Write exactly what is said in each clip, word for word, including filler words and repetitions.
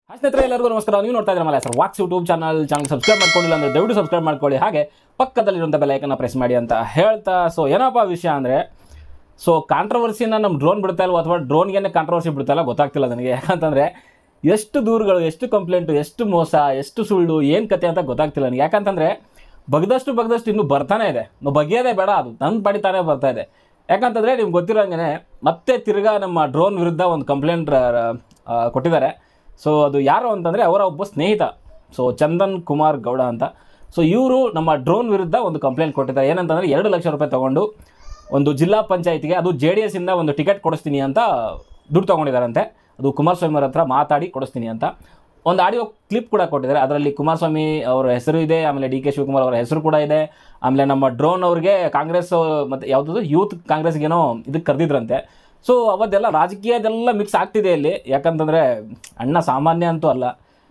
Hi ಸ್ನೇಹಿತರೆ, ಎಲ್ಲರಿಗೂ ನಮಸ್ಕಾರ. ನೀವು ನೋಡ್ತಾ ಇದ್ದೀರಾ Malaya sir walks YouTube channel channel subscribe ಮಾಡ್ಕೊಂಡಿಲ್ಲ ಅಂದರೆ ದಯವಿಟ್ಟು ಸಬ್ಸ್ಕ್ರೈಬ್ ಮಾಡ್ಕೊಳ್ಳಿ. ಹಾಗೆ ಪಕ್ಕದಲ್ಲಿರುವಂಥ ಬೆಲ್ ಐಕನ್ನ ಪ್ರೆಸ್ ಮಾಡಿ ಅಂತ ಹೇಳ್ತಾ, ಸೊ ಏನಪ್ಪ ವಿಷಯ ಅಂದರೆ, ಸೊ ಕಾಂಟ್ರವರ್ಸಿನ ನಮ್ಮ ಡ್ರೋನ್ ಬಿಡ್ತಾ ಇಲ್ವೋ ಅಥವಾ ಡ್ರೋನ್ಗೆ ಕಾಂಟ್ರವರ್ಸಿ ಬಿಡ್ತಾ ಇಲ್ಲ ಗೊತ್ತಾಗ್ತಿಲ್ಲ ನನಗೆ. ಯಾಕಂತಂದರೆ ಎಷ್ಟು ದೂರುಗಳು, ಎಷ್ಟು ಕಂಪ್ಲೇಂಟು, ಎಷ್ಟು ಮೋಸ, ಎಷ್ಟು ಸುಳ್ಳು, ಏನು ಕತೆ ಅಂತ ಗೊತ್ತಾಗ್ತಿಲ್ಲ ನನಗೆ. ಯಾಕಂತಂದರೆ ಬಗ್ದಷ್ಟು ಬಗ್ದಷ್ಟು ಇನ್ನೂ ಬರ್ತಾನೆ ಇದೆ. ನಾವು ಬಗೆಯೋದೇ ಬೇಡ, ಅದು ನನ್ನ ಪಡಿತಾನೆ ಬರ್ತಾ ಇದೆ. ಯಾಕಂತಂದರೆ ನಿಮ್ಗೆ ಗೊತ್ತಿರೋಂಗೆ ಮತ್ತೆ ತಿರ್ಗಾ ನಮ್ಮ ಡ್ರೋನ್ ವಿರುದ್ಧ ಒಂದು ಕಂಪ್ಲೇಂಟ್ ಕೊಟ್ಟಿದ್ದಾರೆ. ಸೊ ಅದು ಯಾರು ಅಂತಂದರೆ ಅವರ ಒಬ್ಬ ಸ್ನೇಹಿತ, ಸೊ ಚಂದನ್ ಕುಮಾರ್ ಗೌಡ ಅಂತ. ಸೊ ಇವರು ನಮ್ಮ ಡ್ರೋನ್ ವಿರುದ್ಧ ಒಂದು ಕಂಪ್ಲೇಂಟ್ ಕೊಟ್ಟಿದ್ದಾರೆ. ಏನಂತಂದರೆ ಎರಡು ಲಕ್ಷ ರೂಪಾಯಿ ತೊಗೊಂಡು ಒಂದು ಜಿಲ್ಲಾ ಪಂಚಾಯತಿಗೆ, ಅದು ಜೆ ಡಿ ಎಸ್ಸಿಂದ ಒಂದು ಟಿಕೆಟ್ ಕೊಡಿಸ್ತೀನಿ ಅಂತ ದುಡ್ಡು ತೊಗೊಂಡಿದ್ದಾರಂತೆ. ಅದು ಕುಮಾರಸ್ವಾಮಿ ಅವ್ರ ಹತ್ರ ಮಾತಾಡಿ ಕೊಡಿಸ್ತೀನಿ ಅಂತ ಒಂದು ಆಡಿಯೋ ಕ್ಲಿಪ್ ಕೂಡ ಕೊಟ್ಟಿದ್ದಾರೆ. ಅದರಲ್ಲಿ ಕುಮಾರಸ್ವಾಮಿ ಅವರ ಹೆಸರು ಇದೆ, ಆಮೇಲೆ ಡಿ ಕೆ ಶಿವಕುಮಾರ್ ಅವರ ಹೆಸರು ಕೂಡ ಇದೆ. ಆಮೇಲೆ ನಮ್ಮ ಡ್ರೋನ್ ಅವ್ರಿಗೆ ಕಾಂಗ್ರೆಸ್ ಮತ್ತು ಯಾವುದಾದ್ರು ಯೂತ್ ಕಾಂಗ್ರೆಸ್ಗೇನೋ ಇದಕ್ಕೆ ಕರೆದಿದ್ರಂತೆ. ಸೊ ಅವತ್ತೆಲ್ಲ ರಾಜಕೀಯದೆಲ್ಲ ಮಿಕ್ಸ್ ಆಗ್ತಿದೆ ಇಲ್ಲಿ. ಯಾಕಂತಂದರೆ ಅಣ್ಣ ಸಾಮಾನ್ಯ ಅಂತೂ ಅಲ್ಲ,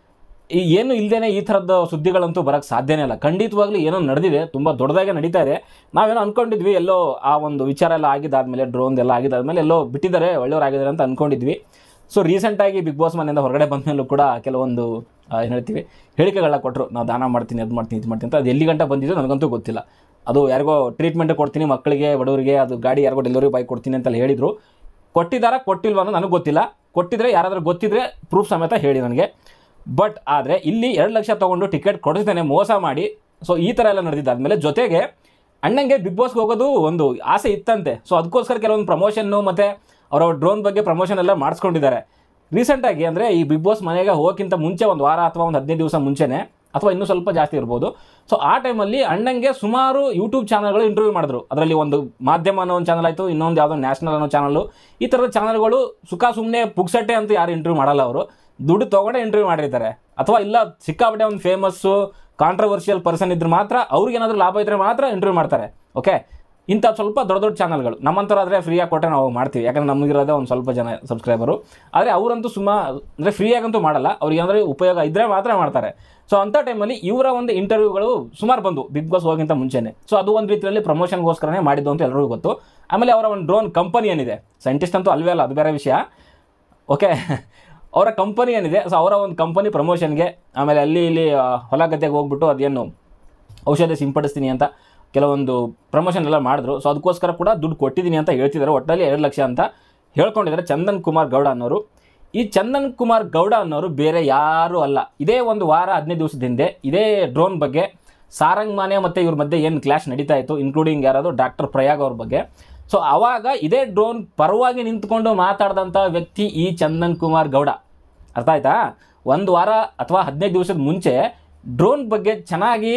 ಈ ಏನು ಇಲ್ಲದೇ ಈ ಥರದ ಸುದ್ದಿಗಳಂತೂ ಬರೋಕ್ಕೆ ಸಾಧ್ಯನೇ ಇಲ್ಲ. ಖಂಡಿತವಾಗ್ಲೂ ಏನೋ ನಡೆದಿದೆ, ತುಂಬ ದೊಡ್ಡದಾಗೆ ನಡೀತಾ ಇದೆ. ನಾವೇನೋ ಅಂದ್ಕೊಂಡಿದ್ವಿ, ಎಲ್ಲೋ ಆ ಒಂದು ವಿಚಾರ ಎಲ್ಲ ಆಗಿದ್ದಾದಮೇಲೆ, ಡ್ರೋನ್ದೆಲ್ಲ ಆಗಿದ್ದಾದಮೇಲೆ ಎಲ್ಲೋ ಬಿಟ್ಟಿದ್ದಾರೆ, ಒಳ್ಳೆಯವರಾಗಿದ್ದಾರೆ ಅಂತ ಅಂದ್ಕೊಂಡಿದ್ವಿ. ಸೊ ರೀಸೆಂಟಾಗಿ ಬಿಗ್ ಬಾಸ್ ಮನೆಯಿಂದ ಹೊರಗಡೆ ಬಂದ ಮೇಲೂ ಕೂಡ ಕೆಲವೊಂದು ಏನು ಹೇಳ್ತೀವಿ ಹೇಳಿಕೆಗಳನ್ನ ಕೊಟ್ಟರು. ನಾವು ದಾನ ಮಾಡ್ತೀನಿ, ಅದು ಮಾಡ್ತೀನಿ, ಇದು ಮಾಡ್ತೀನಿ ಅಂತ. ಅದು ಎಲ್ಲಿ ಗಂಟೆ ಬಂದಿದ್ದು ನನಗಂತೂ ಗೊತ್ತಿಲ್ಲ. ಅದು ಯಾರಿಗೋ ಟ್ರೀಟ್ಮೆಂಟ್ ಕೊಡ್ತೀನಿ ಮಕ್ಕಳಿಗೆ, ಬಡವರಿಗೆ, ಅದು ಗಾಡಿ ಯಾರಿಗೋ ಡೆಲಿವರಿ ಬಾಯ್ ಕೊಡ್ತೀನಿ ಅಂತೆಲ್ಲ ಹೇಳಿದರು. ಕೊಟ್ಟಿದ್ದಾರಾ ಕೊಟ್ಟಿಲ್ವ ಅನ್ನೋ ನನಗೆ ಗೊತ್ತಿಲ್ಲ. ಕೊಟ್ಟಿದ್ರೆ ಯಾರಾದರೂ ಗೊತ್ತಿದ್ರೆ ಪ್ರೂಫ್ ಸಮೇತ ಹೇಳಿ ನನಗೆ. ಬಟ್ ಆದರೆ ಇಲ್ಲಿ ಎರಡು ಲಕ್ಷ ತೊಗೊಂಡು ಟಿಕೆಟ್ ಕೊಡಿಸ್ತಾನೆ ಮೋಸ ಮಾಡಿ, ಸೊ ಈ ಥರ ಎಲ್ಲ ನಡೆದಿದ್ದಾದಮೇಲೆ ಜೊತೆಗೆ ಅಣ್ಣಂಗೆ ಬಿಗ್ ಬಾಸ್ಗೆ ಹೋಗೋದು ಒಂದು ಆಸೆ ಇತ್ತಂತೆ. ಸೊ ಅದಕ್ಕೋಸ್ಕರ ಕೆಲವೊಂದು ಪ್ರಮೋಷನ್ನು ಮತ್ತು ಅವರ ಡ್ರೋನ್ ಬಗ್ಗೆ ಪ್ರಮೋಷನ್ ಎಲ್ಲ ಮಾಡಿಸ್ಕೊಂಡಿದ್ದಾರೆ ರೀಸೆಂಟಾಗಿ. ಅಂದರೆ ಈ ಬಿಗ್ ಬಾಸ್ ಮನೆಗೆ ಹೋಗೋಕ್ಕಿಂತ ಮುಂಚೆ ಒಂದು ವಾರ ಅಥವಾ ಒಂದು ಹದಿನೈದು ದಿವಸ ಮುಂಚೆನೇ, ಅಥವಾ ಇನ್ನೂ ಸ್ವಲ್ಪ ಜಾಸ್ತಿ ಇರ್ಬೋದು. ಸೊ ಆ ಟೈಮಲ್ಲಿ ಅಣ್ಣಂಗೆ ಸುಮಾರು ಯೂಟ್ಯೂಬ್ ಚಾನಲ್ಗಳು ಇಂಟರ್ವ್ಯೂ ಮಾಡಿದ್ರು. ಅದರಲ್ಲಿ ಒಂದು ಮಾಧ್ಯಮ ಅನ್ನೋ ಒಂದು ಚಾನಲ್ ಆಯಿತು, ಇನ್ನೊಂದು ಯಾವುದೋ ನ್ಯಾಷನಲ್ ಅನ್ನೋ ಚಾನಲ್ಲು. ಈ ಥರದ ಚಾನಲ್ಗಳು ಸುಖ ಸುಮ್ಮನೆ ಪುಕ್ಸಟ್ಟೆ ಅಂತ ಯಾರು ಇಂಟರ್ವ್ಯೂ ಮಾಡಲ್ಲ, ಅವರು ದುಡ್ಡು ತೊಗೊಂಡೇ ಇಂಟರ್ವ್ಯೂ ಮಾಡಿರ್ತಾರೆ. ಅಥವಾ ಇಲ್ಲ ಸಿಕ್ಕಾಪಟ್ಟೆ ಒಂದು ಫೇಮಸ್ಸು ಕಾಂಟ್ರವರ್ಷಿಯಲ್ ಪರ್ಸನ್ ಇದ್ರೆ ಮಾತ್ರ, ಅವ್ರಿಗೇನಾದರೂ ಲಾಭ ಇದ್ದರೆ ಮಾತ್ರ ಇಂಟರ್ವ್ಯೂ ಮಾಡ್ತಾರೆ. ಓಕೆ, ಇಂಥ ಸ್ವಲ್ಪ ದೊಡ್ಡ ದೊಡ್ಡ ಚಾನಲ್ಗಳು ನಮ್ಮಂಥವ್ರಾದರೆ ಫ್ರೀಯಾಗಿ ಕೊಟ್ಟರೆ ನಾವು ಮಾಡ್ತೀವಿ, ಯಾಕಂದರೆ ನಮಗಿರೋದೇ ಒಂದು ಸ್ವಲ್ಪ ಜನ ಸಬ್ಸ್ಕ್ರೈಬರು. ಆದರೆ ಅವರಂತೂ ಸುಮ್ಮಾ ಅಂದರೆ ಫ್ರೀಯಾಗಂತೂ ಮಾಡಲ್ಲ, ಅವ್ರಿಗೆ ಅಂದರೆ ಉಪಯೋಗ ಇದ್ದರೆ ಮಾತ್ರ ಮಾಡ್ತಾರೆ. ಸೊ ಅಂಥ ಟೈಮಲ್ಲಿ ಇವರ ಒಂದು ಇಂಟರ್ವ್ಯೂಗಳು ಸುಮಾರು ಬಂದು ಬಿಗ್ ಬಾಸ್ ಹೋಗಿಂತ ಮುಂಚೆನೇ. ಸೊ ಅದು ಒಂದು ರೀತಿಯಲ್ಲಿ ಪ್ರಮೋಷನ್ಗೋಸ್ಕರನೇ ಮಾಡಿದ್ದು ಅಂತ ಎಲ್ಲರಿಗೂ ಗೊತ್ತು. ಆಮೇಲೆ ಅವರ ಒಂದು ಡ್ರೋನ್ ಕಂಪನಿ ಏನಿದೆ, ಸೈಂಟಿಸ್ಟ್ ಅಂತೂ ಅಲ್ವೇ ಅಲ್ಲ, ಅದು ಬೇರೆ ವಿಷಯ. ಓಕೆ, ಅವರ ಕಂಪನಿ ಏನಿದೆ, ಸೊ ಅವರ ಒಂದು ಕಂಪನಿ ಪ್ರಮೋಷನ್ಗೆ, ಆಮೇಲೆ ಅಲ್ಲಿ ಇಲ್ಲಿ ಹೊಲ ಗದ್ದೆಗೆ ಹೋಗ್ಬಿಟ್ಟು ಅದೇನು ಔಷಧಿ ಸಿಂಪಡಿಸ್ತೀನಿ ಅಂತ ಕೆಲವೊಂದು ಪ್ರಮೋಷನ್ ಎಲ್ಲ ಮಾಡಿದ್ರು. ಸೊ ಅದಕ್ಕೋಸ್ಕರ ಕೂಡ ದುಡ್ಡು ಕೊಟ್ಟಿದ್ದೀನಿ ಅಂತ ಹೇಳ್ತಿದ್ದಾರೆ. ಒಟ್ಟಲ್ಲಿ ಎರಡು ಲಕ್ಷ ಅಂತ ಹೇಳ್ಕೊಂಡಿದ್ದಾರೆ ಚಂದನ್ ಕುಮಾರ್ ಗೌಡ ಅನ್ನೋರು. ಈ ಚಂದನ್ ಕುಮಾರ್ ಗೌಡ ಅನ್ನೋರು ಬೇರೆ ಯಾರೂ ಅಲ್ಲ. ಇದೇ ಒಂದು ವಾರ ಹದಿನೈದು ದಿವಸದ ಹಿಂದೆ ಇದೇ ಡ್ರೋನ್ ಬಗ್ಗೆ ಸಾರಂಗ್ ಮಾನೆ ಮತ್ತು ಇವ್ರ ಮಧ್ಯೆ ಏನು ಕ್ಲಾಶ್ ನಡೀತಾ ಇತ್ತು, ಇನ್ಕ್ಲೂಡಿಂಗ್ ಯಾರಾದರೂ ಡಾಕ್ಟರ್ ಪ್ರಯಾಗ್ ಅವ್ರ ಬಗ್ಗೆ. ಸೊ ಆವಾಗ ಇದೇ ಡ್ರೋನ್ ಪರವಾಗಿ ನಿಂತ್ಕೊಂಡು ಮಾತಾಡಿದಂಥ ವ್ಯಕ್ತಿ ಈ ಚಂದನ್ ಕುಮಾರ್ ಗೌಡ. ಅರ್ಥ ಆಯ್ತಾ? ಒಂದು ವಾರ ಅಥವಾ ಹದಿನೈದು ದಿವಸದ ಮುಂಚೆ ಡ್ರೋನ್ ಬಗ್ಗೆ ಚೆನ್ನಾಗಿ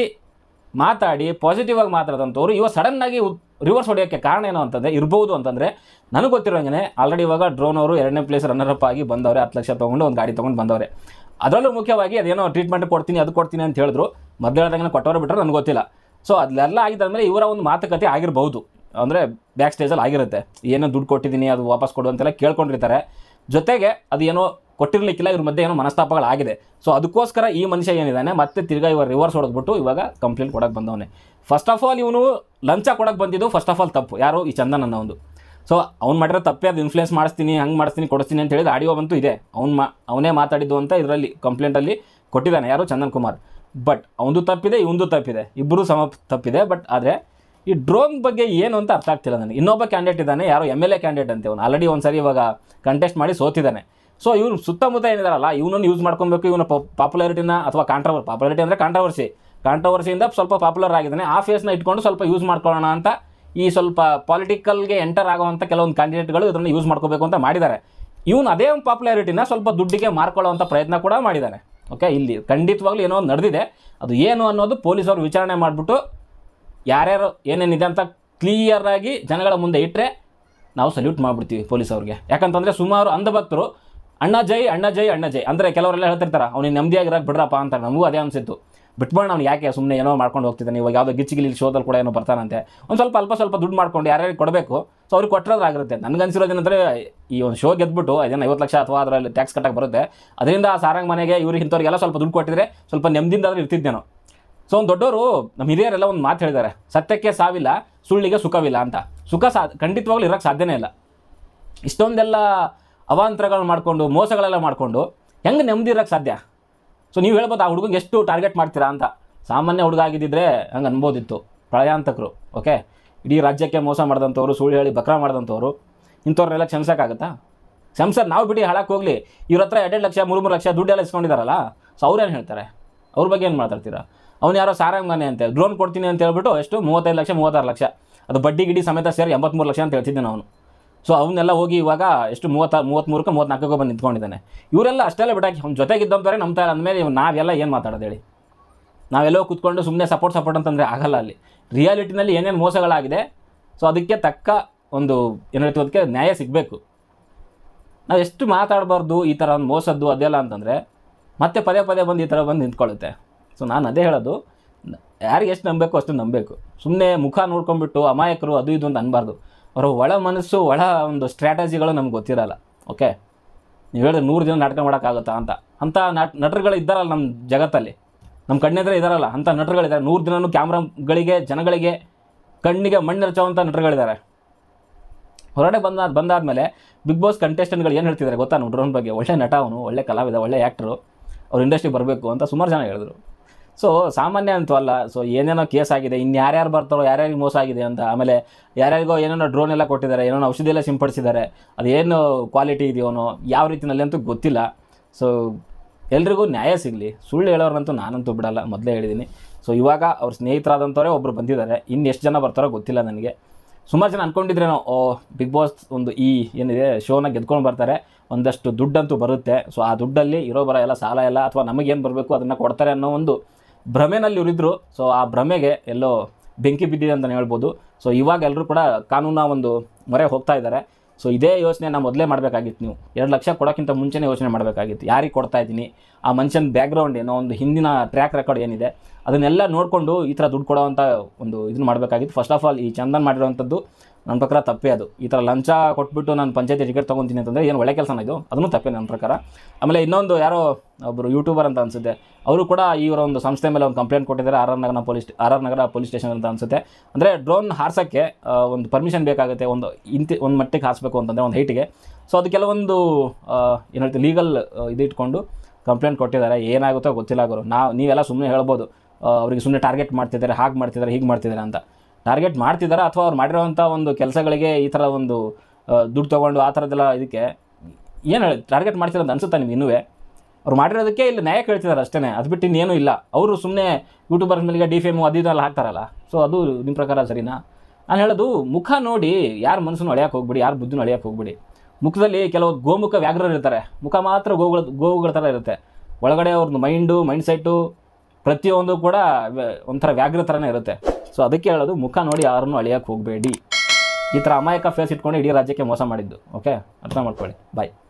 ಮಾತಾಡಿ ಪಾಸಿಟಿವ್ ಆಗಿ ಮಾತಾಡಿದಂಥವ್ರು ಇವಾಗ ಸಡನ್ನಾಗಿ ರಿವರ್ಸ್ ಹೊಡೆಯೋಕ್ಕೆ ಕಾರಣ ಏನು ಅಂತಂದರೆ ಇರ್ಬೋದು ಅಂತಂದರೆ, ನನಗೆ ಗೊತ್ತಿರೋಂಗೆ ಆಲ್ರೆಡಿ ಇವಾಗ ಡ್ರೋನ್ ಅವರು ಎರಡನೇ ಪ್ಲೇಸ್ ರನ್ನರಪ್ ಆಗಿ ಬಂದವರೆ, ಹತ್ತು ಲಕ್ಷ ತೊಗೊಂಡು ಒಂದು ಗಾಡಿ ತೊಗೊಂಡು ಬಂದವರೆ. ಅದರಲ್ಲೂ ಮುಖ್ಯವಾಗಿ ಅದೇನೋ ಟ್ರೀಟ್ಮೆಂಟ್ ಕೊಡ್ತೀನಿ, ಅದು ಕೊಡ್ತೀನಿ ಅಂತ ಹೇಳಿದ್ರು. ಮೊದಲು ಹೇಳ್ದಂಗೆ ಕೊಟ್ಟವರು ಬಿಟ್ಟರೆ ನನಗೆ ಗೊತ್ತಿಲ್ಲ. ಸೊ ಅದೆಲ್ಲ ಆಗಿದ್ದಾದ್ಮೇಲೆ ಇವರ ಒಂದು ಮಾತುಕತೆ ಆಗಿರ್ಬೋದು, ಅಂದರೆ ಬ್ಯಾಕ್ ಸ್ಟೇಜಲ್ಲಿ ಆಗಿರುತ್ತೆ. ಏನೋ ದುಡ್ಡು ಕೊಟ್ಟಿದ್ದೀನಿ ಅದು ವಾಪಸ್ ಕೊಡು ಅಂತೆಲ್ಲ ಕೇಳ್ಕೊಂಡಿರ್ತಾರೆ. ಜೊತೆಗೆ ಅದು ಏನೋ ಕೊಟ್ಟಿರಲಿಕ್ಕಿಲ್ಲ, ಇವ್ರ ಮಧ್ಯೆ ಏನೋ ಮನಸ್ತಾಪಗಳಾಗಿದೆ. ಸೊ ಅದಕ್ಕೋಸ್ಕರ ಈ ಮನುಷ್ಯ ಏನಿದ್ದಾನೆ ಮತ್ತೆ ತಿರ್ಗಾ ಇವಾಗ ರಿವರ್ಸ್ ಹೊಡೆದ್ಬಿಟ್ಟು ಇವಾಗ ಕಂಪ್ಲೇಂಟ್ ಕೊಡೋಕ್ಕೆ ಬಂದವನೇ. ಫಸ್ಟ್ ಆಫ್ ಆಲ್ ಇವನು ಲಂಚ ಕೊಡೋಕ್ಕೆ ಬಂದಿದ್ದು ಫಸ್ಟ್ ಆಫ್ ಆಲ್ ತಪ್ಪು. ಯಾರು? ಈ ಚಂದನ್ ಅನ್ನೋ ಒಂದು. ಸೊ ಅವ್ನು ಮಾಡಿರೋ ತಪ್ಪೇ, ಅದು ಇನ್ಫ್ಲೂಯೆನ್ಸ್ ಮಾಡಿಸ್ತೀನಿ, ಹಂಗೆ ಮಾಡಿಸ್ತೀನಿ, ಕೊಡಿಸ್ತೀನಿ ಅಂತ ಹೇಳಿದ ಆಡಿಯೋ ಬಂತು ಇದೆ. ಅವ್ನು ಮಾ ಅವನೇ ಮಾತಾಡಿದ್ದು ಅಂತ ಇದರಲ್ಲಿ ಕಂಪ್ಲೇಂಟಲ್ಲಿ ಕೊಟ್ಟಿದ್ದಾನೆ, ಯಾರು? ಚಂದನ್ ಕುಮಾರ್. ಬಟ್ ಅವನದು ತಪ್ಪಿದೆ, ಇವನದು ತಪ್ಪಿದೆ, ಇಬ್ಬರು ಸಮ ತಪ್ಪಿದೆ. ಬಟ್ ಆದರೆ ಈ ಡ್ರೋನ್ ಬಗ್ಗೆ ಏನು ಅಂತ ಅರ್ಥ ಆಗ್ತಿಲ್ಲ ನನಗೆ. ಇನ್ನೊಬ್ಬ ಕ್ಯಾಂಡಿಡೇಟ್ ಇದ್ದಾನೆ, ಯಾರೋ ಎಮ್ ಎಲ್ ಎ ಕ್ಯಾಂಡಿಡೇಟ್ ಅಂತೆ. ಅವನು ಆಲ್ರೆಡಿ ಒಂದು ಸರಿ ಇವಾಗ ಕಂಟೆಸ್ಟ್ ಮಾಡಿ ಸೋತಿದ್ದಾನೆ. ಸೊ ಇವನು ಸುತ್ತಮುತ್ತ ಏನಿದಾರಲ್ಲ, ಇವನನ್ನು ಯೂಸ್ ಮಾಡ್ಕೊಬೇಕು, ಇವನ ಪಾಪ್ಯುಲಾರಿಟಿನ ಅಥವಾ ಕಾಂಟ್ರವರ್ ಪಾಪ್ಯುಲಾರಿಟಿ ಅಂದರೆ ಕಾಂಟ್ರವರ್ಸಿ ಕಾಂಟ್ರವರ್ಸಿಯಿಂದ ಸ್ವಲ್ಪ ಪಾಪ್ಯುಲರ್ ಆಗಿದ್ದಾನೆ, ಆ ಫೇಸ್ನ ಇಟ್ಕೊಂಡು ಸ್ವಲ್ಪ ಯೂಸ್ ಮಾಡ್ಕೊಳ್ಳೋಣ ಅಂತ ಈ ಸ್ವಲ್ಪ ಪಾಲಿಟಿಕಲ್ಗೆ ಎಂಟರ್ ಆಗುವಂಥ ಕೆಲವೊಂದು ಕ್ಯಾಂಡಿಡೇಟ್ಗಳು ಇದನ್ನು ಯೂಸ್ ಮಾಡ್ಕೋಬೇಕು ಅಂತ ಮಾಡಿದ್ದಾರೆ. ಇವನು ಅದೇ ಒಂದು ಪಾಪ್ಯುಲಾರಿಟಿನ ಸ್ವಲ್ಪ ದುಡ್ಡಿಗೆ ಮಾರ್ಕೊಳ್ಳೋವಂಥ ಪ್ರಯತ್ನ ಕೂಡ ಮಾಡಿದ್ದಾನೆ. ಓಕೆ, ಇಲ್ಲಿ ಖಂಡಿತವಾಗ್ಲೂ ಏನೋ ಒಂದು ನಡೆದಿದೆ. ಅದು ಏನು ಅನ್ನೋದು ಪೊಲೀಸವರು ವಿಚಾರಣೆ ಮಾಡಿಬಿಟ್ಟು ಯಾರ್ಯಾರು ಏನೇನಿದೆ ಅಂತ ಕ್ಲಿಯರಾಗಿ ಜನಗಳ ಮುಂದೆ ಇಟ್ಟರೆ ನಾವು ಸಲ್ಯೂಟ್ ಮಾಡಿಬಿಡ್ತೀವಿ ಪೊಲೀಸವ್ರಿಗೆ. ಯಾಕಂತಂದರೆ ಸುಮಾರು ಅಂಧಭಕ್ತರು ಅಣ್ಣ ಜೈ ಅಣ್ಣ ಜೈ ಅಣ್ಣ ಜೈ ಅಂದರೆ ಕೆಲವರೆಲ್ಲ ಹೇಳ್ತಿರ್ತಾರೆ, ಅವ್ನಿಗೆ ನೆಮ್ಮದಿಯಾಗಿರೋಕೆ ಬಿಡ್ರಪ್ಪ ಅಂತ. ನಮಗೂ ಅದೇ ಅನಿಸಿತ್ತು, ಬಿಟ್ಬೇಡ ಅವ್ನು ಯಾಕೆ ಸುಮ್ಮನೆ ಏನೋ ಮಾಡ್ಕೊಂಡು ಹೋಗ್ತಿದ್ದಾನೆ. ಇವಾಗ ಯಾವುದೋ ಗಿಚ್ಚಿಗಿಲಿ ಶೋದಲ್ಲಿ ಕೂಡ ಏನೋ ಬರ್ತಾನಂತೆ. ಒಂದು ಸ್ವಲ್ಪ ಅಲ್ಪ ಸ್ವಲ್ಪ ದುಡ್ಡು ಮಾಡ್ಕೊಂಡು ಯಾರ್ಯಾರಿಗೆ ಕೊಡಬೇಕು, ಸೊ ಅವ್ರಿಗೆ ಕೊಟ್ಟಿರೋದಾಗಿರುತ್ತೆ. ನನಗನ್ಸಿರೋದೇನೆಂದರೆ ಈ ಒಂದು ಶೋ ಗೆದ್ಬಿಟ್ಟು ಅದೇನು ಐವತ್ತು ಲಕ್ಷ ಅಥವಾ ಅದರಲ್ಲಿ ಟ್ಯಾಕ್ಸ್ ಕಟ್ಟಕ್ಕೆ ಬರುತ್ತೆ, ಅದರಿಂದ ಆ ಸಾರಂಗ್ ಮನೆಗೆ ಇವ್ರಿಗೆ ಇಂಥವ್ರಿಗೆಲ್ಲ ಸ್ವಲ್ಪ ದುಡ್ಡು ಕೊಟ್ಟಿದ್ರೆ ಸ್ವಲ್ಪ ನೆಮ್ಮದಿಯಿಂದಾದ್ರೂ ಇರ್ತಿದ್ದೇನೋ. ಸೊ ಒಂದು ದೊಡ್ಡವರು ನಮ್ಮ ಹಿರಿಯರೆಲ್ಲ ಒಂದು ಮಾತು ಹೇಳಿದ್ದಾರೆ, ಸತ್ಯಕ್ಕೆ ಸಾವಿಲ್ಲ, ಸುಳ್ಳಿಗೆ ಸುಖವಿಲ್ಲ ಅಂತ. ಸುಖ ಸಾ ಖಂಡಿತವಾಗ್ಲೂ ಇರೋಕ್ಕೆ ಸಾಧ್ಯನೇ ಇಲ್ಲ. ಇಷ್ಟೊಂದೆಲ್ಲ ಅವಾಂತರಗಳು ಮಾಡಿಕೊಂಡು ಮೋಸಗಳೆಲ್ಲ ಮಾಡಿಕೊಂಡು ಹೆಂಗೆ ನೆಮ್ಮದಿ ಇರೋಕ್ಕೆ ಸಾಧ್ಯ? ಸೊ ನೀವು ಹೇಳ್ಬೋದು ಆ ಹುಡುಗಂಗೆ ಎಷ್ಟು ಟಾರ್ಗೆಟ್ ಮಾಡ್ತೀರಾ ಅಂತ. ಸಾಮಾನ್ಯ ಹುಡುಗ ಆಗಿದ್ದಿದ್ರೆ ಹಂಗೆ ಅನ್ಬೋದಿತ್ತು. ಪ್ರಳಯಾಂತಕರು, ಓಕೆ, ಇಡೀ ರಾಜ್ಯಕ್ಕೆ ಮೋಸ ಮಾಡಿದಂಥವ್ರು, ಸುಳ್ಳು ಹೇಳಿ ಬಕ್ರ ಮಾಡಿದಂಥವ್ರು, ಇಂಥವ್ರನ್ನೆಲ್ಲ ಕ್ಷಮಿಸೋಕ್ಕಾಗತ್ತಾ? ಕ್ಷಮಿಸೋದು ನಾವು ಬಿಟ್ಟು ಹಾಳಕ್ಕೆ ಹೋಗಲಿ. ಇವ್ರ ಹತ್ರ ಎರಡೆರಡು ಲಕ್ಷ ಮೂರು ಮೂರು ಲಕ್ಷ ದುಡ್ಡೆಲ್ಲ ಇಸ್ಕೊಂಡಿದ್ದಾರಲ್ಲ, ಸೊ ಅವ್ರೇನು ಹೇಳ್ತಾರೆ? ಅವ್ರ ಬಗ್ಗೆ ಏನು ಮಾತಾಡ್ತೀರಾ? ಅವ್ನು ಯಾರೋ ಸಾರಂಗ್ ಮನೆ ಅಂತ ಡ್ರೋನ್ ಕೊಡ್ತೀನಿ ಅಂತ ಹೇಳ್ಬಿಟ್ಟು ಎಷ್ಟು ಮೂವತ್ತೈದು ಲಕ್ಷ ಮೂವತ್ತಾರು ಲಕ್ಷ ಅದು ಬಡ್ಡಿ ಗಿಡಿ ಸಮೇತ ಸೇರಿ ಎಂಬತ್ತ್ಮೂರು ಲಕ್ಷ ಅಂತ ಹೇಳ್ತಿದ್ದಾನೆ ಅವನು. ಸೊ ಅವನ್ನೆಲ್ಲ ಹೋಗಿ ಇವಾಗ ಎಷ್ಟು ಮೂವತ್ತ ಮೂವತ್ತ್ಮೂರಕ್ಕೆ ಮೂವತ್ತ್ನಾಲ್ಕಕ್ಕೆ ಬಂದು ನಿಂತ್ಕೊಂಡಿದ್ದಾನೆ. ಇವರೆಲ್ಲ ಅಷ್ಟೆಲ್ಲ ಬಿಟ್ಟಾಕಿ ಅವ್ನ ಜೊತೆಗಿದ್ದಂಥವ್ರೆ ನಂಬ್ತಾರೆ ಅಂದಮೇಲೆ ನಾವೆಲ್ಲ ಏನು ಮಾತಾಡೋದು ಹೇಳಿ? ನಾವೆಲ್ಲೋ ಕೂತ್ಕೊಂಡು ಸುಮ್ಮನೆ ಸಪೋರ್ಟ್ ಸಪೋರ್ಟ್ ಅಂತಂದರೆ ಆಗಲ್ಲ. ಅಲ್ಲಿ ರಿಯಾಲಿಟಿನಲ್ಲಿ ಏನೇನು ಮೋಸಗಳಾಗಿದೆ, ಸೊ ಅದಕ್ಕೆ ತಕ್ಕ ಒಂದು ಏನು ಹೇಳ್ತೀವಿ ಅದಕ್ಕೆ ನ್ಯಾಯ ಸಿಗಬೇಕು. ನಾವು ಎಷ್ಟು ಮಾತಾಡಬಾರ್ದು ಈ ಥರ ಒಂದು ಮೋಸದ್ದು ಅದೆಲ್ಲ ಅಂತಂದರೆ ಮತ್ತೆ ಪದೇ ಪದೇ ಬಂದು ಈ ಥರ ಬಂದು ನಿಂತ್ಕೊಳ್ಳುತ್ತೆ. ಸೊ ನಾನು ಅದೇ ಹೇಳೋದು, ಯಾರಿಗೆ ಎಷ್ಟು ನಂಬಬೇಕು ಅಷ್ಟು ನಂಬಬೇಕು. ಸುಮ್ಮನೆ ಮುಖ ನೋಡ್ಕೊಂಡ್ಬಿಟ್ಟು ಅಮಾಯಕರು ಅದು ಇದು ಅಂತ ಅನ್ಬಾರ್ದು. ಅವರ ಒಳ ಮನಸ್ಸು, ಒಳ ಒಂದು ಸ್ಟ್ರಾಟಜಿಗಳು ನಮ್ಗೆ ಗೊತ್ತಿರಲ್ಲ. ಓಕೆ, ನೀವು ಹೇಳಿದ್ರೆ ನೂರು ದಿನ ನಾಟಕ ಮಾಡೋಕ್ಕಾಗುತ್ತಾ ಅಂತ. ಅಂಥ ನಟ ನಟರುಗಳು ಇದ್ದಾರಲ್ಲ ನಮ್ಮ ಜಗತ್ತಲ್ಲಿ, ನಮ್ಮ ಕಣ್ಣೆದ್ರೆ ಇದ್ದಾರಲ್ಲ ಅಂಥ ನಟರುಗಳಿದ್ದಾರೆ. ನೂರು ದಿನವೂ ಕ್ಯಾಮ್ರಾಗಳಿಗೆ ಜನಗಳಿಗೆ ಕಣ್ಣಿಗೆ ಮಣ್ಣೆರಚುವಂಥ ನಟರುಗಳಿದ್ದಾರೆ. ಹೊರಗಡೆ ಬಂದ ಬಂದಾದಮೇಲೆ ಬಿಗ್ ಬಾಸ್ ಕಂಟೆಸ್ಟೆಂಟ್ಗಳು ಏನು ಹೇಳ್ತಿದ್ದಾರೆ ಗೊತ್ತಾ? ನಮ್ಮ ಡ್ರೋನ್ ಬಗ್ಗೆ, ಒಳ್ಳೆ ನಟ ಅವನು, ಒಳ್ಳೆ ಕಲಾವಿದ, ಒಳ್ಳೆ ಆ್ಯಕ್ಟ್ರು, ಅವ್ರು ಇಂಡಸ್ಟ್ರಿಗೆ ಬರಬೇಕು ಅಂತ ಸುಮಾರು ಜನ ಹೇಳಿದ್ರು. ಸೊ ಸಾಮಾನ್ಯ ಅಂತೂ ಅಲ್ಲ. ಸೊ ಏನೇನೋ ಕೇಸ್ ಆಗಿದೆ, ಇನ್ನು ಯಾರ್ಯಾರು ಬರ್ತಾರೋ, ಯಾರ್ಯಾರಿಗೆ ಮೋಸ ಆಗಿದೆ ಅಂತ, ಆಮೇಲೆ ಯಾರ್ಯಾರಿಗೋ ಏನೇನೋ ಡ್ರೋನ್ ಎಲ್ಲ ಕೊಟ್ಟಿದ್ದಾರೆ, ಏನೇನೋ ಔಷಧಿ ಎಲ್ಲ ಸಿಂಪಡಿಸಿದ್ದಾರೆ, ಅದೇನು ಕ್ವಾಲಿಟಿ ಇದೆಯೋನೋ ಯಾವ ರೀತಿಯಲ್ಲಿ ಅಂತೂ ಗೊತ್ತಿಲ್ಲ. ಸೊ ಎಲ್ರಿಗೂ ನ್ಯಾಯ ಸಿಗಲಿ. ಸುಳ್ಳು ಹೇಳೋರಂತೂ ನಾನಂತೂ ಬಿಡಲ್ಲ, ಮೊದಲೇ ಹೇಳಿದ್ದೀನಿ. ಸೊ ಇವಾಗ ಅವ್ರ ಸ್ನೇಹಿತರಾದಂಥವರೇ ಒಬ್ಬರು ಬಂದಿದ್ದಾರೆ, ಇನ್ನು ಎಷ್ಟು ಜನ ಬರ್ತಾರೋ ಗೊತ್ತಿಲ್ಲ ನನಗೆ. ಸುಮಾರು ಜನ ಅಂದ್ಕೊಂಡಿದ್ರೇನೋ ಓ ಬಿಗ್ ಬಾಸ್ ಒಂದು ಈ ಏನಿದೆ ಶೋನ ಗೆದ್ಕೊಂಡು ಬರ್ತಾರೆ, ಒಂದಷ್ಟು ದುಡ್ಡಂತೂ ಬರುತ್ತೆ, ಸೊ ಆ ದುಡ್ಡಲ್ಲಿ ಇರೋ ಬರೋ ಎಲ್ಲ ಸಾಲ ಎಲ್ಲ ಅಥವಾ ನಮಗೇನು ಬರಬೇಕು ಅದನ್ನು ಕೊಡ್ತಾರೆ ಅನ್ನೋ ಒಂದು ಭ್ರಮೆನಲ್ಲಿ ಇವರಿದ್ದರು. ಸೊ ಆ ಭ್ರಮೆಗೆ ಎಲ್ಲೋ ಬೆಂಕಿ ಬಿದ್ದಿದೆ ಅಂತಲೇ ಹೇಳ್ಬೋದು. ಸೊ ಇವಾಗ ಎಲ್ಲರೂ ಕೂಡ ಕಾನೂನ ಒಂದು ಮೊರೆ ಹೋಗ್ತಾ ಇದ್ದಾರೆ. ಸೊ ಇದೇ ಯೋಚನೆ ನಾವು ಮೊದಲೇ ಮಾಡಬೇಕಾಗಿತ್ತು. ನೀವು ಎರಡು ಲಕ್ಷ ಕೊಡೋಕ್ಕಿಂತ ಮುಂಚೆನೇ ಯೋಚನೆ ಮಾಡಬೇಕಾಗಿತ್ತು. ಯಾರಿಗೆ ಕೊಡ್ತಾ ಇದ್ದೀನಿ, ಆ ಮನುಷ್ಯನ ಬ್ಯಾಕ್ಗ್ರೌಂಡ್ ಏನೋ, ಒಂದು ಹಿಂದಿನ ಟ್ರ್ಯಾಕ್ ರೆಕಾರ್ಡ್ ಏನಿದೆ ಅದನ್ನೆಲ್ಲ ನೋಡಿಕೊಂಡು ಈ ಥರ ದುಡ್ಡು ಕೊಡೋವಂಥ ಒಂದು ಇದನ್ನು ಮಾಡಬೇಕಾಗಿತ್ತು. ಫಸ್ಟ್ ಆಫ್ ಆಲ್ ಈ ಚಂದನ್ ಮಾಡಿರೋವಂಥದ್ದು ನನ್ನ ಪ್ರಕಾರ ತಪ್ಪೇ. ಅದು ಈ ಥರ ಲಂಚ ಕೊಟ್ಬಿಟ್ಟು ನಾನು ಪಂಚಾಯತಿ ಟಿಕೆಟ್ ತೊಗೊತೀನಿ ಅಂತಂದರೆ ಏನು ಒಳ್ಳೆ ಕೆಲಸನ ಇದು? ಅದನ್ನು ತಪ್ಪೇ ನನ್ನ ಪ್ರಕಾರ. ಆಮೇಲೆ ಇನ್ನೊಂದು ಯಾರೋ ಒಬ್ಬರು ಯೂಟ್ಯೂಬರ್ ಅಂತ ಅನಿಸುತ್ತೆ, ಅವರು ಕೂಡ ಇವರ ಒಂದು ಸಂಸ್ಥೆ ಮೇಲೆ ಒಂದು ಕಂಪ್ಲೇಂಟ್ ಕೊಟ್ಟಿದ್ದಾರೆ R R Nagar police R R Nagar police station ಅಂತ ಅನಿಸುತ್ತೆ. ಅಂದರೆ ಡ್ರೋನ್ ಹಾರ್ಸೋಕ್ಕೆ ಒಂದು ಪರ್ಮಿಷನ್ ಬೇಕಾಗುತ್ತೆ, ಒಂದು ಇಂತಿ ಒಂದು ಮಟ್ಟಿಗೆ ಹಾರಿಸ್ಬೇಕು ಅಂತಂದರೆ ಒಂದು ಹೈಟಿಗೆ. ಸೊ ಅದು ಕೆಲವೊಂದು ಏನು ಹೇಳ್ತೀವಿ ಲೀಗಲ್ ಇದು ಇಟ್ಕೊಂಡು ಕಂಪ್ಲೇಂಟ್ ಕೊಟ್ಟಿದ್ದಾರೆ. ಏನಾಗುತ್ತೋ ಗೊತ್ತಿಲ್ಲ ಗುರು. ನಾವು ನೀವೆಲ್ಲ ಸುಮ್ಮನೆ ಹೇಳ್ಬೋದು ಅವರಿಗೆ ಸುಮ್ಮನೆ ಟಾರ್ಗೆಟ್ ಮಾಡ್ತಿದ್ದಾರೆ, ಹಾಗೆ ಮಾಡ್ತಿದ್ದಾರೆ, ಹೀಗೆ ಮಾಡ್ತಿದ್ದಾರೆ ಅಂತ. ಟಾರ್ಗೆಟ್ ಮಾಡ್ತಿದ್ದಾರೆ ಅಥವಾ ಅವ್ರು ಮಾಡಿರೋವಂಥ ಒಂದು ಕೆಲಸಗಳಿಗೆ ಈ ಥರ ಒಂದು ದುಡ್ಡು ತೊಗೊಂಡು ಆ ಥರದ್ದೆಲ್ಲ ಇದಕ್ಕೆ ಏನು ಹೇಳಿ ಟಾರ್ಗೆಟ್ ಮಾಡ್ತಿರೋ ಅಂತ ಅನಿಸುತ್ತಾ ನಿಮ್ಗೆ? ಇನ್ನೂ ಅವ್ರು ಮಾಡಿರೋದಕ್ಕೆ ಇಲ್ಲಿ ನ್ಯಾಯ ಕೇಳ್ತಿದ್ದಾರೆ ಅಷ್ಟೇ, ಅದು ಬಿಟ್ಟು ಇನ್ನೇನು ಇಲ್ಲ. ಅವರು ಸುಮ್ಮನೆ ಯೂಟ್ಯೂಬರ್ಸ್ ಮೇಲೆಗೆ ಡಿ ಫೇಮು ಅದು ಇದೆಲ್ಲ ಹಾಕ್ತಾರಲ್ಲ. ಸೊ ಅದು ನಿಮ್ಮ ಪ್ರಕಾರ ಸರಿನಾ? ನಾನು ಹೇಳೋದು, ಮುಖ ನೋಡಿ ಯಾರು ಮನಸ್ಸನ್ನು ಅಳೆಯೋಕೆ ಹೋಗ್ಬಿಡಿ, ಯಾರು ಬುದ್ಧಿನೂ ಅಳೆಯೋಕೆ ಹೋಗ್ಬಿಡಿ. ಮುಖದಲ್ಲಿ ಕೆಲವು ಗೋಮುಖ ವ್ಯಾಘ್ರರು ಇರ್ತಾರೆ, ಮುಖ ಮಾತ್ರ ಗೋವುಗಳ ಗೋವುಗಳ ಥರ ಇರುತ್ತೆ, ಒಳಗಡೆ ಅವ್ರದ್ದು ಮೈಂಡು ಮೈಂಡ್ ಸೆಟ್ಟು ಪ್ರತಿಯೊಂದು ಕೂಡ ಒಂಥರ ವ್ಯಾಘ್ರ ಥರನೇ ಇರುತ್ತೆ. ಸೊ ಅದಕ್ಕೆ ಹೇಳೋದು, ಮುಖ ನೋಡಿ ಯಾರನ್ನೂ ಅಳಿಯೋಕ್ಕೆ ಹೋಗಬೇಡಿ. ಈ ಥರ ಅಮಾಯಕ ಫೇಸ್ ಇಟ್ಕೊಂಡು ಇಡೀ ರಾಜ್ಯಕ್ಕೆ ಮೋಸ ಮಾಡಿದ್ದು. ಓಕೆ, ಅರ್ಥ ಮಾಡ್ಕೊಳ್ಳಿ. ಬಾಯ್.